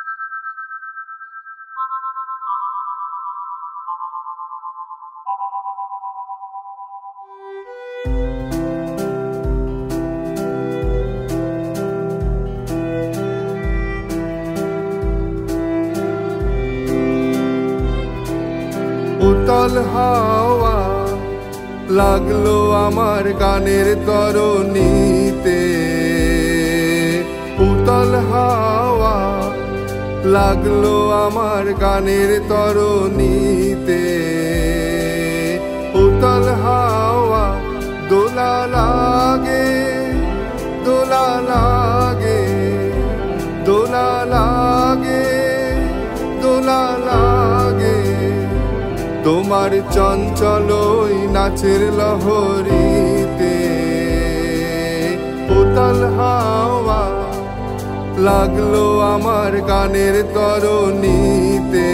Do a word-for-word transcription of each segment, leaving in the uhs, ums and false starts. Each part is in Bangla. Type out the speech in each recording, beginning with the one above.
উতল হাওয়া লাগলো আমার গানের তরণীতে, উতল হাওয়া লাগলো আমার গানের তরণীতে। উতল হাওয়া দোলা লাগে, দোলা লাগে, দোলা লাগে, দোলা লাগে তোমার চঞ্চল ওই নাচের লহরীতে। উতল হাওয়া লাগলো আমার গানের তরণীতে,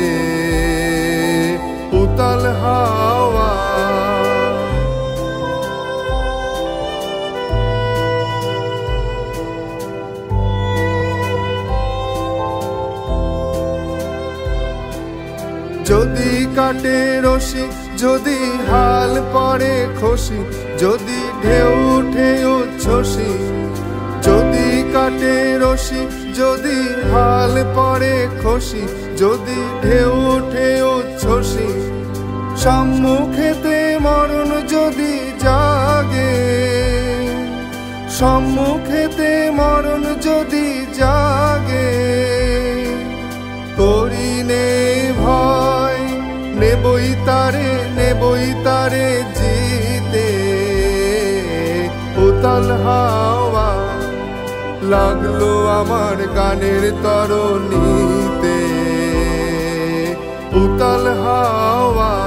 উতল হাওয়া। যদি কাটে রশি, যদি হাল পড়ে খসি, যদি ঢেউ উঠে উচ্ছ্বসি, যদি কাটে রশি, যদি হাল পড়ে খসি, যদি ঢেউ উঠে উচ্ছ্বসি, সম্মুখেতে মরণ যদি জাগে, সম্মুখেতে মরণ যদি জাগে, করিনে ভয়, নেবই তারে, নেবই তারে জিতে। উতল হাওয়া লাগলো আমার গানের তরণীতে, উতল হাওয়া।